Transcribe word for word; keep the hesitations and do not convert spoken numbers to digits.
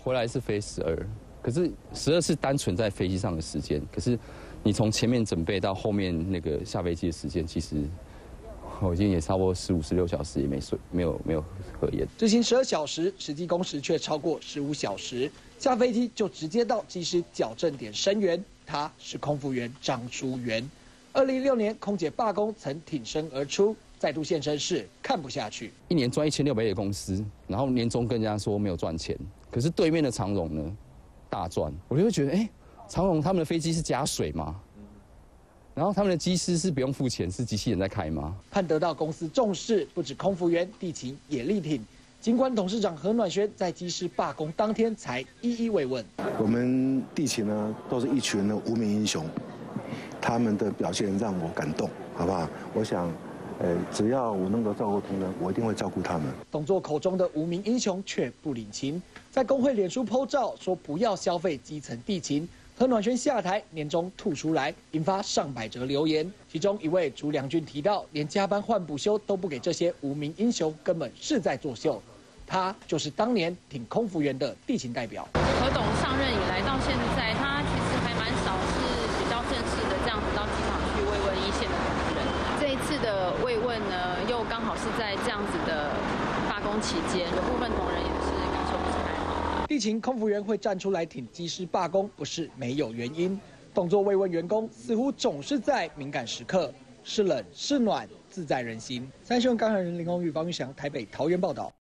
回来是飞十二，可是十二是单纯在飞机上的时间，可是你从前面准备到后面那个下飞机的时间，其实我已经也差不多十五、十六小时也没睡，没有没有合眼。 执行十二小时，实际工时却超过十五小时，下飞机就直接到机师矫正点声援。他是空服员张淑媛。二零一六年空姐罢工曾挺身而出，再度现身是看不下去。 一年赚一千六百亿的公司，然后年终跟人家说没有赚钱，可是对面的长荣呢大赚，我就会觉得，哎，长荣他们的飞机是加水吗？然后他们的机师是不用付钱，是机器人在开吗？ 盼得到公司重视，不止空服员，地勤也力挺。尽管董事长何暖轩在机师罢工当天才一一慰问， 我们地勤呢都是一群的无名英雄，他们的表现让我感动，好不好？我想，呃，只要我能够照顾同仁，我一定会照顾他们。 董座口中的无名英雄却不领情，在工会脸书 po 照说不要消费基层地勤。何暖轩下台，年终吐出来，引发上百则留言。其中一位朱良俊提到，连加班换补休都不给这些无名英雄，根本是在作秀。他就是当年挺空服员的地勤代表。 何董上任以来到现在，他其实还蛮少是比较正式的这样子到机场去慰问一线的同仁。这一次的慰问呢，又刚好是在这样子的罢工期间，有部分同仁也是感受不是太好。 地勤空服员会站出来挺机师罢工，不是没有原因。动作慰问员工，似乎总是在敏感时刻，是冷是暖，自在人心。三新闻感染人林宏宇、方玉祥，台北、桃园报道。